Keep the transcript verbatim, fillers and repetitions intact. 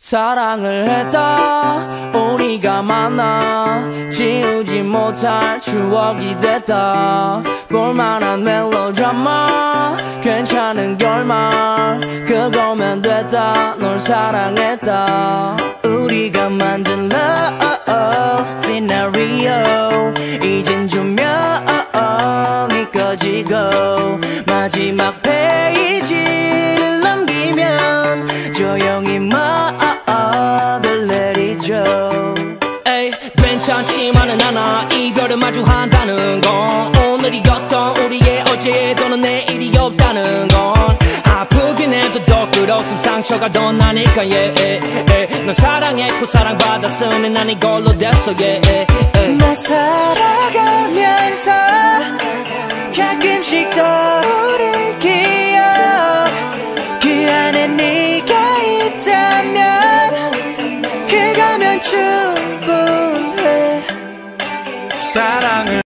사랑을 했다 우리가 만나 지우지 못할 추억이 됐다 볼만한 멜로드라마 괜찮은 결말 그거면 됐다 널 사랑했다 우리가 만든 love scenario 이젠 조명이 꺼지고 마지막 페이지를 넘기면 조용히 말을 내리죠. 에이 괜찮지만은 않아 이별을 마주한다는 건 오늘이었던 우리의 어제 또는 내일이 없다는 건 아프긴 해도 더 끌었음 상처가 더 나니까 yeah, yeah, yeah. 넌 사랑했고 사랑받았으니 난 이걸로 됐어 yeah, yeah, yeah. 나 살아가면서 가끔씩 떠오를 기억 그 안에 네가 있다면 그거면 충분해. 사랑을